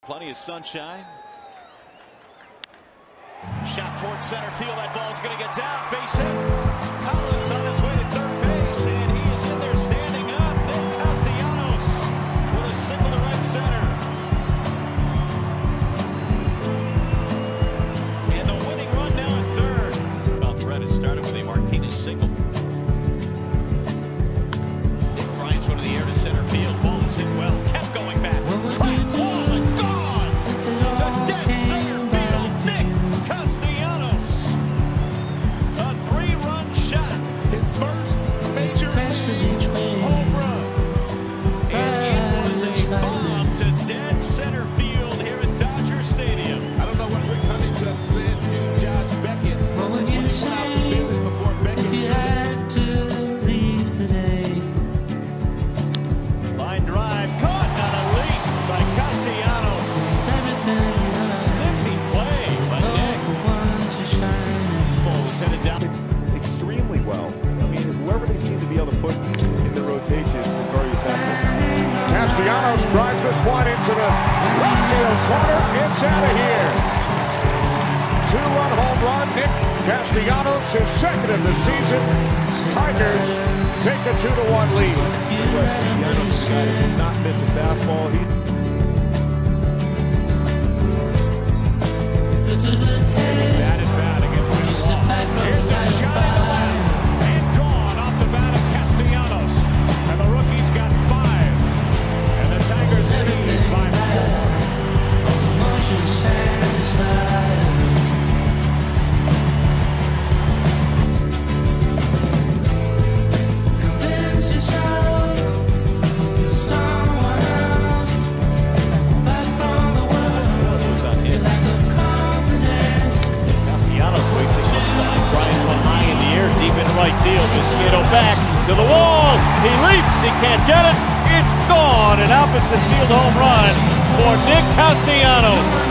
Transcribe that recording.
Plenty of sunshine. Shot towards center field. That ball's going to get down. Base hit. Collins on his way to third base, and he is in there standing up. Then Castellanos with a single to right center. And the winning run now at third. Well, Brett started with a Martinez single. Nick Bryant's one in the air to center field. Ball is hit well. Kept going back. Tracked wall and gone to dead center field. Nick Castellanos. A three-run shot. His first major league home run. And it was a bomb to dead center field here at Dodger Stadium. I don't know what Rick Huntington said to Josh Beckett when he went out to visit before Beckett. If you had to leave today. Line drive caught on a leap by Castellanos. Nifty play by Nick. Ball was headed down. It's extremely well. I mean, whoever they seem to be able to put in the rotation has been very effective. Castellanos drives this one into the left field corner. It's out of here. Two-run home run. Nick Castellanos, his second of the season. Tigers take a 2-1 lead. Castellanos is a guy that does not miss a fastball. Batted bad against Winslow. Here's a shot in the left. And gone off the bat of Castellanos. And the rookie's got 5. And the Tigers lead by 4. Right field, Mosquito back to the wall. He leaps, he can't get it. It's gone. An opposite field home run for Nick Castellanos.